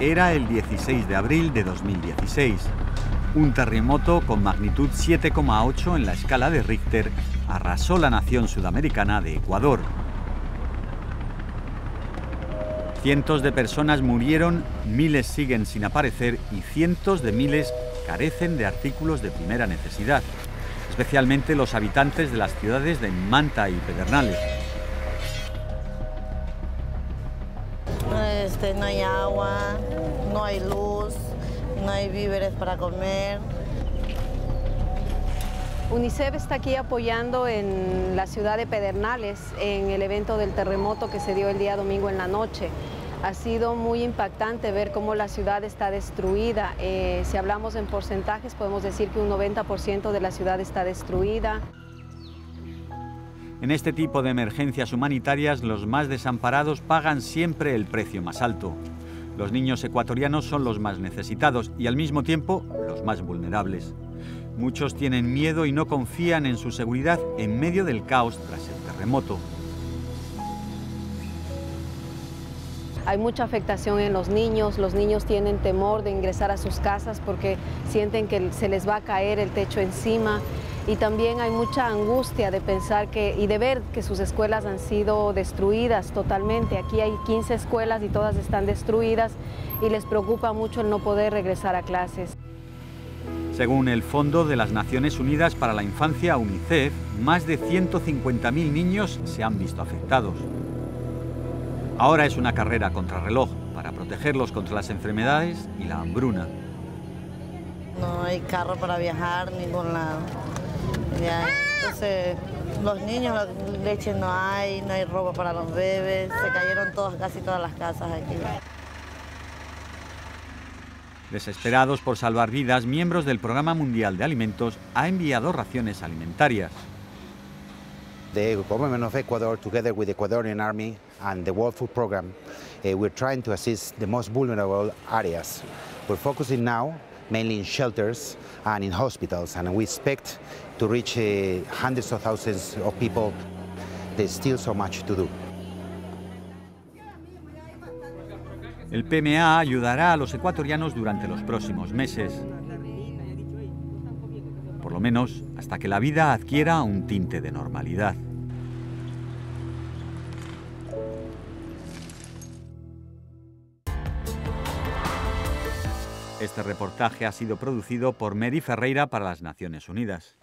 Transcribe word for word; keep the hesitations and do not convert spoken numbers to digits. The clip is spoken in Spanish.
Era el dieciséis de abril de dos mil dieciséis. Un terremoto con magnitud siete coma ocho en la escala de Richter arrasó la nación sudamericana de Ecuador. Cientos de personas murieron, miles siguen sin aparecer y cientos de miles carecen de artículos de primera necesidad, especialmente los habitantes de las ciudades de Manta y Pedernales. Este, no hay agua, no hay luz, no hay víveres para comer. UNICEF está aquí apoyando en la ciudad de Pedernales en el evento del terremoto que se dio el día domingo en la noche. Ha sido muy impactante ver cómo la ciudad está destruida. Eh, si hablamos en porcentajes, podemos decir que un noventa por ciento de la ciudad está destruida. En este tipo de emergencias humanitarias, los más desamparados pagan siempre el precio más alto. Los niños ecuatorianos son los más necesitados y al mismo tiempo los más vulnerables. Muchos tienen miedo y no confían en su seguridad en medio del caos tras el terremoto. Hay mucha afectación en los niños, los niños tienen temor de ingresar a sus casas porque sienten que se les va a caer el techo encima. Y también hay mucha angustia de pensar que, y de ver que sus escuelas han sido destruidas totalmente. Aquí hay quince escuelas y todas están destruidas y les preocupa mucho el no poder regresar a clases. Según el Fondo de las Naciones Unidas para la Infancia, UNICEF, más de ciento cincuenta mil niños se han visto afectados. Ahora es una carrera contrarreloj para protegerlos contra las enfermedades y la hambruna. No hay carro para viajar, ningún lado. Ya, entonces, los niños, leche no hay, no hay ropa para los bebés, se cayeron todos, casi todas las casas aquí. Desesperados por salvar vidas, miembros del Programa Mundial de Alimentos ha enviado raciones alimentarias. The government of Ecuador, together with the Ecuadorian Army and the World Food Program, uh, we're trying to assist the most vulnerable areas. We're focusing now mainly in shelters and in hospitals, and we expect to reach uh, hundreds of thousands of people. There's still so much to do. El P M A ayudará a los ecuatorianos durante los próximos meses. Por lo menos hasta que la vida adquiera un tinte de normalidad. Este reportaje ha sido producido por Mary Ferreira para las Naciones Unidas.